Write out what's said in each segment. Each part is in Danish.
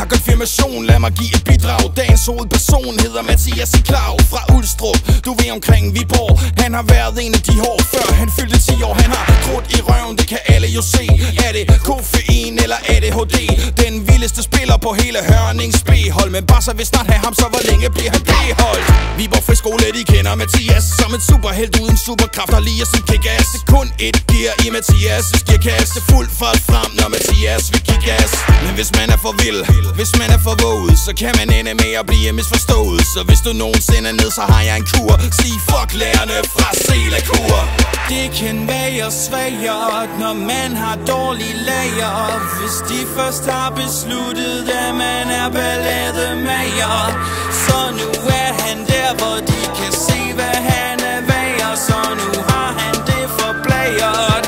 har konfirmation, lad mig give et bidrag. Dagens hovedperson hedder Mathias Klau fra Ulstrup, du ved omkring Viborg. Han har været en af de hårde før han fyldte 10 år. Han har krudt i røven, det kan alle jo se. Er det koffein eller ADHD? Den vildeste spiller på hele Hørnings B-hold. Men Barca vil snart have ham, så hvor længe bliver han B-holdt? Viborg Friskole, de kender Mathias som en superhelt uden superkræfter, lige som kick-ass. Kun et gear i Mathias' gearkasse, fuld fart frem, når Mathias vil kick-ass. Men hvis man er for vild, hvis man er for våget, så kan man ende med at blive misforstået. Så hvis du nogensinde er ned, så har jeg en kur. Sig fuck lærerne fra Selakur. Det kan være svært, når man har dårlig lager. Hvis de først har besluttet, at man er ballademager. Så nu er han der, hvor de kan se, hvad han er værd. Så nu har han det for blæret.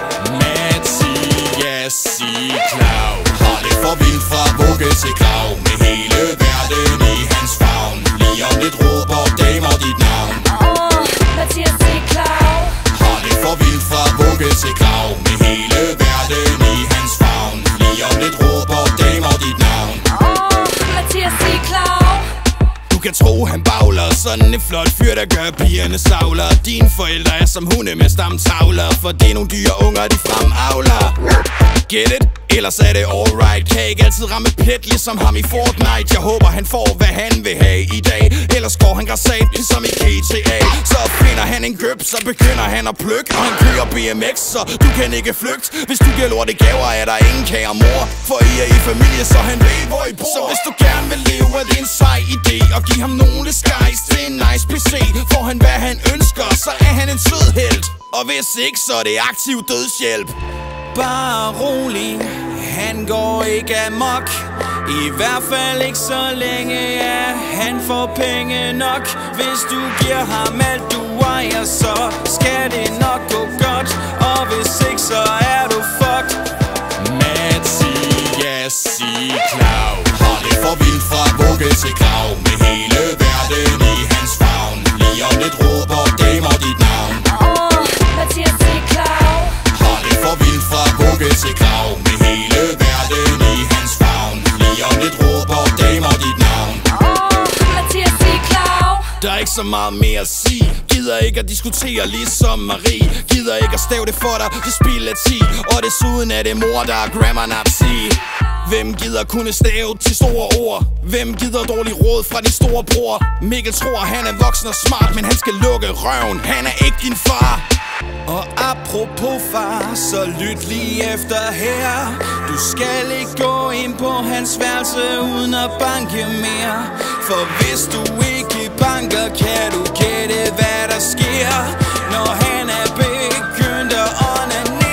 Mathias Klau har det for vildt fra vugge til grav, med hele verden i hans favn. Lige om lidt råber damer dit navn. Mathias Klau har det for vildt fra vugge til grav, med hele verden i hans favn. Lige om lidt råber damer dit navn. Mathias Klau. Du kan tro han bagler, sådan en flot fyr der gør pigerne savler. Dine forældre er som hunde med stamtavler, for det er nogle dyre unger de fremavler. Get it? Ellers er det alright. Kan ikke altid ramme plet ligesom ham i Fortnite. Jeg håber han får hvad han vil have i dag. Ellers går han græsat ligesom i GTA. Så finder han en køb, så begynder han at plukke. Og han kører BMX, så du kan ikke flygte. Hvis du giver lorte gaver, er der ingen kære mor. For I er i familie, så han ved hvor I bor. Så hvis du gerne vil leve, er det en sej idé. Og giv ham nogle skies til en nice PC. Får han hvad han ønsker, så er han en sød helt. Og hvis ikke, så er det aktiv dødshjælp. Bare rolig, han går ikke amok. I hvert fald ikke så længe, ja, han får penge nok. Hvis du giver ham alt du ejer, så skal det nok gå godt. Og hvis ikke, så er du fucked. Mathias Klau har det for vildt fra vugge til grav, med hele verden i hans favn. Lige om lidt råber damer dit navn. Mathias Klau har det for vildt fra vugge til grav, med hele verden i hans favn. Lige om lidt råber damer dit navn. Mathias Klau. Der er ikke så meget mere at sige. Gider ikke at diskutere ligesom Marie. Gider ikke at stave det for dig, det spilder 10. Og desuden er det mor, der er grammar nazi. Hvem gider kunne stave til store ord? Hvem gider dårlig råd fra din store bror? Mikkel tror han er voksen og smart, men han skal lukke røven. Han er ikke din far. Og apropos far, så lyt lige efter her. Du skal ikke gå ind på hans værelse uden at banke mere. For hvis du ikke banker, kan du gætte hvad der sker, når han er begyndt at onanere.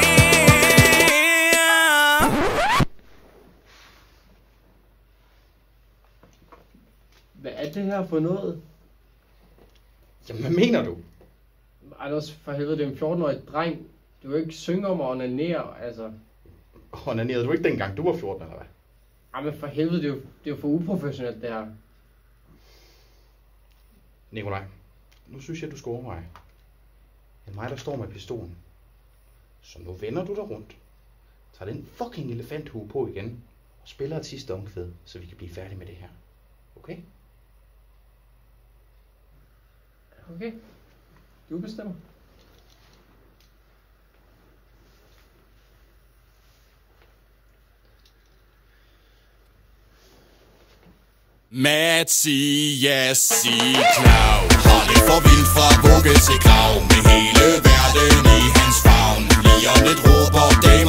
Hvad er det her for noget? Jamen, hvad mener du? Anders, for helvede, det er en 14-årig dreng. Du vil ikke synge om at onanere, altså. Onanerede du ikke dengang, du var 14, eller hvad? Jamen for helvede, det er jo for uprofessionelt, det her. Nikolaj, nu synes jeg, du skal overveje. Det er mig, der står med pistolen. Så nu vender du dig rundt. Tager den fucking elefanthue på igen. Og spiller et sidste omkvæd, så vi kan blive færdige med det her. Okay? Okay. Du bestemmer. Mathias Klau har det for vildt fra vugge til grav, med hele verden i hans favn. Lige om lidt råber damer